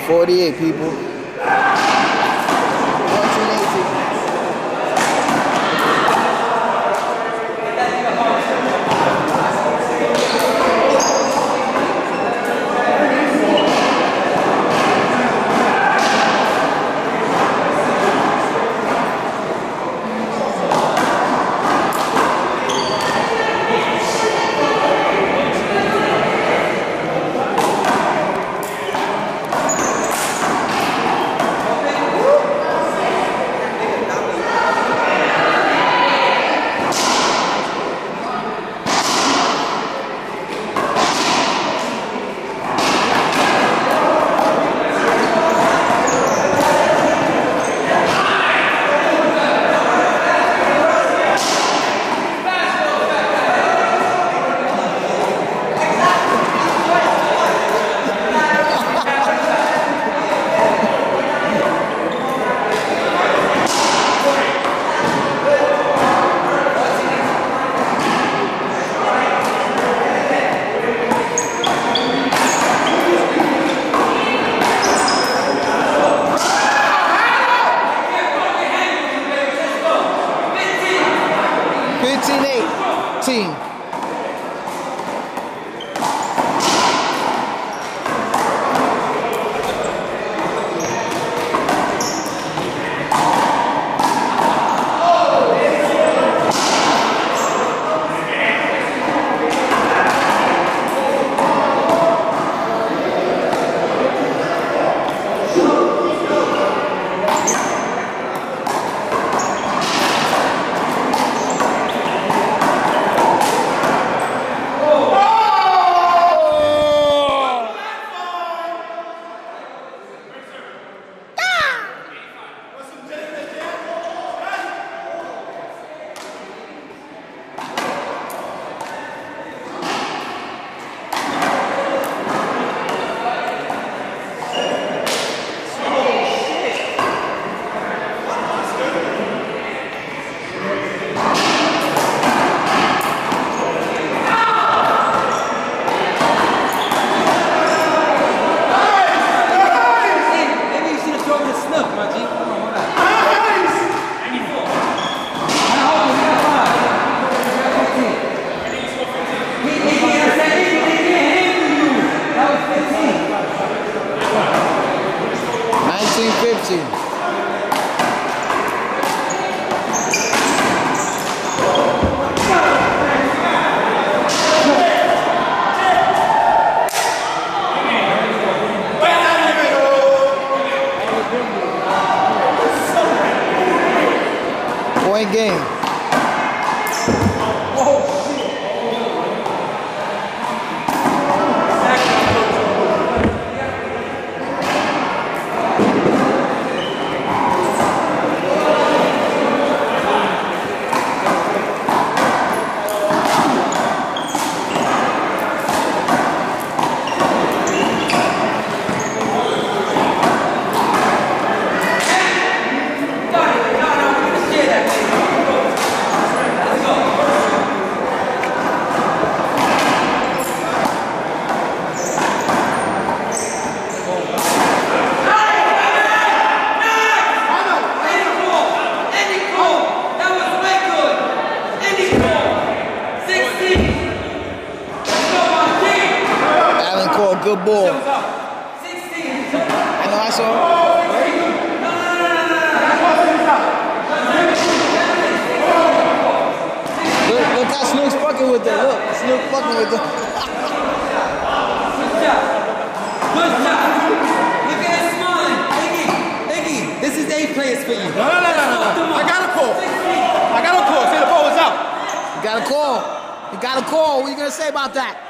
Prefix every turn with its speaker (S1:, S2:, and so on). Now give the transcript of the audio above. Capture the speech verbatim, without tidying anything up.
S1: forty-eight, people. fourteen eighteen. fifteen eighteen. nineteen fifteen. Point game. Good ball. I know I saw. Look, look how Snoop's fucking with that. Look, Snoop fucking with that.
S2: Good job. Good job. Look at his smile. Iggy, Iggy, this is eight players for you.
S3: No, no, no, no, no. I got a call. I got a call. Say the ball was out.
S1: You got a call. You got a call. What are you gonna say about that?